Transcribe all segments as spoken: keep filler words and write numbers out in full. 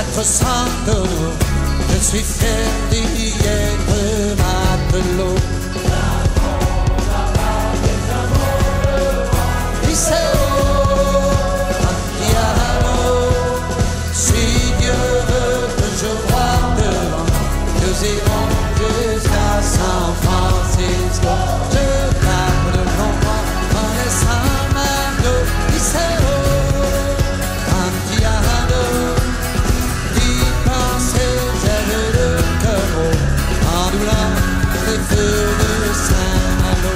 notre Santono, je suis fier d'y être matelot. Si Dieu veut que je vois devant, nous irons jusqu'à San Francisco. Je garde devant moi en laissant Mano, Iseo, Antiano. D'y penser, j'aime le cœur en doulant les feux de Saint-Malo.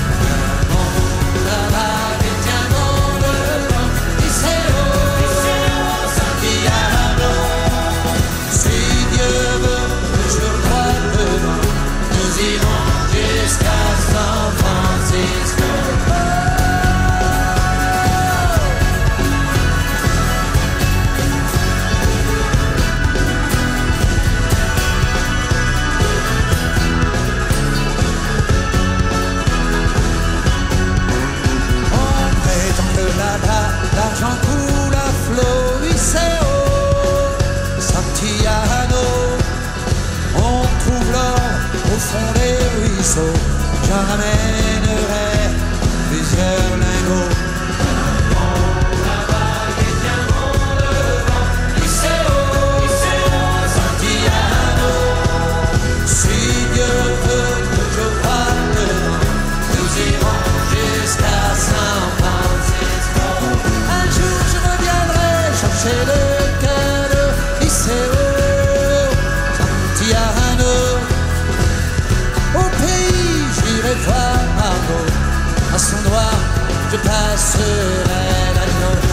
L'argent coule à flot, Iseo, Santiano. On trouve l'or au fond des ruisseaux. J'en ramènerai plusieurs lingots. Si Dieu veut que je vois devant, nous irons jusqu'à San Francisco. Un jour je reviendrai chercher le cœur de Iseo, Santiano. Au pays j'irai voir Margot, à son doigt je passerai l'anneau.